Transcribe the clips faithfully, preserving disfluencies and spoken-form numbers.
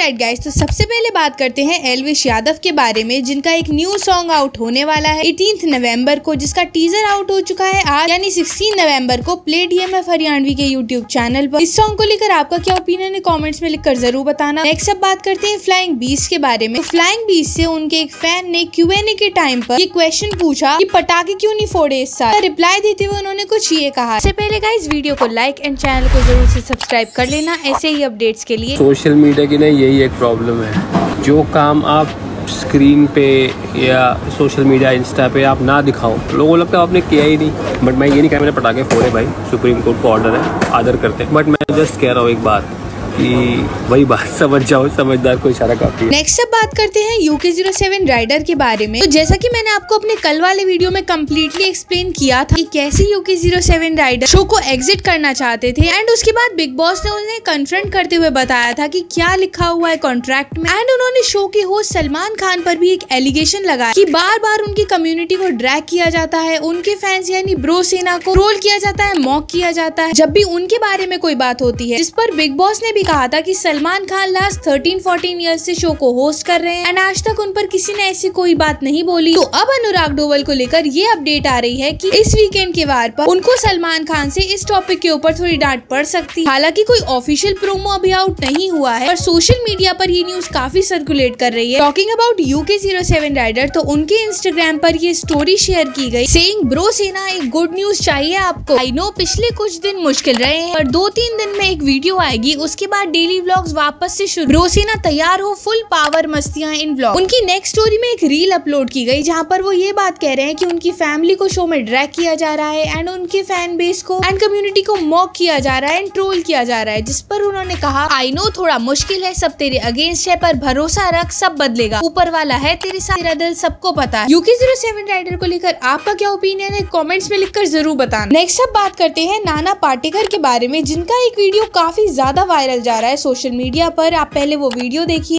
Alright guys, तो सबसे पहले बात करते हैं एल्विश यादव के बारे में, जिनका एक न्यू सॉन्ग आउट होने वाला है अठारह नवंबर को, जिसका टीजर आउट हो चुका है आज यानी सोलह नवंबर को प्ले डीएमएफ हरियाणवी के यूट्यूब चैनल पर। इस सॉन्ग को लेकर आपका क्या ओपिनियन है कमेंट्स में लिखकर जरूर बताना। नेक्स्ट अब बात करते हैं फ्लाइंग बीस्ट के बारे में। फ्लाइंग बीस्ट से उनके एक फैन ने क्यूएनए के टाइम पर ये क्वेश्चन पूछा कि पटाखे क्यों नहीं फोड़े इस साल। रिप्लाई देते हुए उन्होंने कुछ ये कहा। इससे पहले गाइस वीडियो को लाइक एंड चैनल को जरूर से सब्सक्राइब कर लेना ऐसे ही अपडेट्स के लिए। सोशल मीडिया की ना यही एक प्रॉब्लम है, जो काम आप स्क्रीन पे या सोशल मीडिया इंस्टा पे आप ना दिखाओ, लोगों को लगता है आपने किया ही नहीं। बट मैं ये नहीं कह रहा मैंने पटाखे फोड़े, भाई सुप्रीम कोर्ट का ऑर्डर है, आदर करते हैं। बट मैं जस्ट कह रहा हूँ एक बात कि वही बात समझ जाओ, समझदार को इशारा काफी है। नेक्स्ट अब बात करते हैं यूके ज़ीरो सेवन राइडर के बारे में। तो जैसा कि मैंने आपको अपने कल वाले वीडियो में कम्प्लीटली एक्सप्लेन किया था कि कैसे UK zero seven rider show को एग्जिट करना चाहते थे, एंड उसके बाद बिग बॉस ने उन्हें कन्फ्रंट करते हुए बताया था कि क्या लिखा हुआ है कॉन्ट्रैक्ट में। एंड उन्होंने शो के होस्ट सलमान खान पर भी एक एलिगेशन लगाया कि बार बार उनकी कम्युनिटी को ड्रैग किया जाता है, उनके फैंस यानी ब्रो सेना को ट्रोल किया जाता है, मॉक किया जाता है जब भी उनके बारे में कोई बात होती है। जिस पर बिग बॉस ने भी कहा था कि Salman Khan last thirteen fourteen year से शो को होस्ट कर रहे हैं एंड आज तक उन पर किसी ने ऐसी कोई बात नहीं बोली। तो अब अनुराग डोवल को लेकर ये अपडेट आ रही है कि इस वीकेंड के वार पर उनको सलमान खान से इस टॉपिक के ऊपर थोड़ी डांट पड़ सकती। हालांकि कोई ऑफिशियल प्रोमो अभी आउट नहीं हुआ है, पर सोशल मीडिया पर ये न्यूज काफी सर्कुलेट कर रही है। Talking about UK zero seven rider, तो उनके इंस्टाग्राम पर ये स्टोरी शेयर की गई सेइंग ब्रो सेना एक गुड न्यूज चाहिए आपको। आई नो पिछले कुछ दिन मुश्किल रहे हैं, पर दो तीन दिन में एक वीडियो आएगी, उसके बाद डेली व्लॉग्स वापस से शुरू। ब्रो सेना तैयार हो, फुल पावर मस्तियां इन व्लॉग। उनकी नेक्स्ट स्टोरी में एक रील अपलोड की गई जहां पर वो ये बात कह रहे हैं कि उनकी फैमिली को शो में ड्रैग किया जा रहा है एंड उनके फैन बेस को एंड कम्युनिटी को मॉक किया जा रहा है एंड ट्रोल किया जा रहा है। जिस पर उन्होंने कहा, आई नो थोड़ा मुश्किल है, सब तेरे अगेंस्ट है, पर भरोसा रख, सब बदलेगा, ऊपर वाला है तेरे साथ, तेरा दिल सबको पता है। यूके ज़ीरो सेवन राइडर को लेकर आपका क्या ओपिनियन है कमेंट्स में लिखकर जरूर बताना। नेक्स्ट अब बात करते हैं नाना पाटेकर के बारे में, जिनका एक वीडियो काफी ज्यादा वायरल जा रहा है सोशल मीडिया पर। आप पहले वो वीडियो देखिए।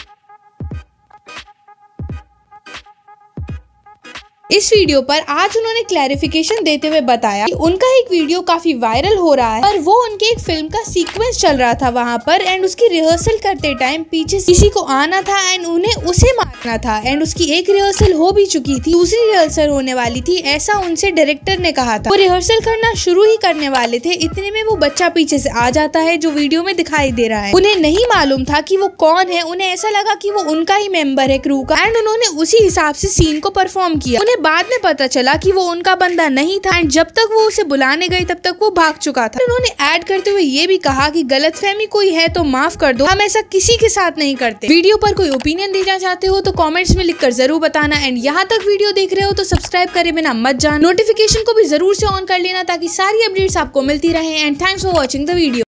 इस वीडियो पर आज उन्होंने क्लैरिफिकेशन देते हुए बताया कि उनका एक वीडियो काफी वायरल हो रहा है, पर वो उनके एक फिल्म का सीक्वेंस चल रहा था वहां पर, एंड उसकी रिहर्सल करते टाइम पीछे किसी को आना था एंड उन्हें उसे मारना था, एंड उसकी एक रिहर्सल हो भी चुकी थी, दूसरी रिहर्सल होने वाली थी, ऐसा उनसे डायरेक्टर ने कहा था। वो रिहर्सल करना शुरू ही करने वाले थे, इतने में वो बच्चा पीछे से आ जाता है जो वीडियो में दिखाई दे रहा है। उन्हें नहीं मालूम था कि वो कौन है, उन्हें ऐसा लगा कि वो उनका ही मेंबर है क्रू का, एंड उन्होंने उसी हिसाब से सीन को परफॉर्म किया। उन्हें बाद में पता चला कि वो उनका बंदा नहीं था, एंड जब तक वो उसे बुलाने गए तब तक वो भाग चुका था। उन्होंने ऐड करते हुए ये भी कहा कि गलतफहमी कोई है तो माफ कर दो, हम ऐसा किसी के साथ नहीं करते। वीडियो पर कोई ओपिनियन देना चाहते हो तो कमेंट्स में लिखकर जरूर बताना, एंड यहाँ तक वीडियो देख रहे हो तो सब्सक्राइब करे बिना मत जाना, नोटिफिकेशन को भी जरूर से ऑन कर लेना ताकि सारी अपडेट्स आपको मिलती रहे। And thanks for watching the video.